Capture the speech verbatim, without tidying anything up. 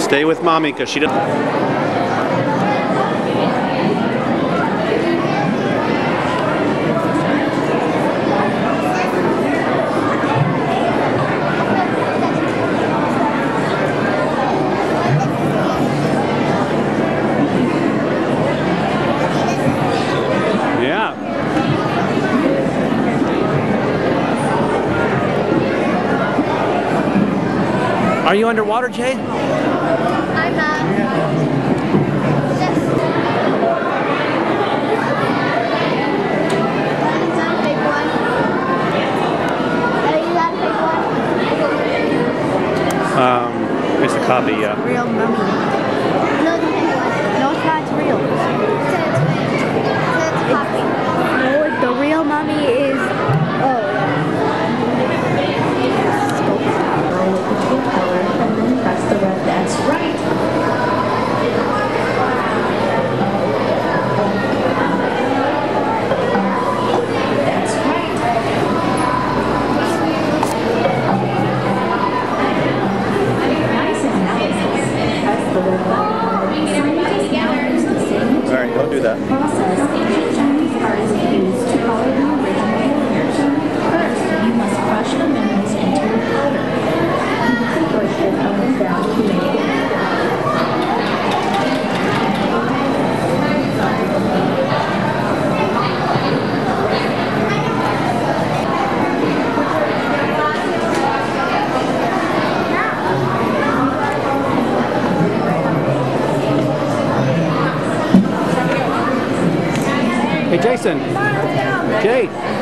Stay with mommy because she doesn't. Are you underwater, Jay? I'm not. Yes. Is that a big one? Is that a big one? Um, it's a copy, yeah. Real mummy. No, it's a big one. No, it's not. It's real. It said it's big. It said it's a copy. No, the real mummy is. Oh. That's the red. That's right. That's right. Nice analysis. That's the red button. All right, don't do that. Process ancient Chinese artists used to color the original pictures. First, you must crush the minerals into a powder. Push it up and down to make it. Hey, Jason. Jay.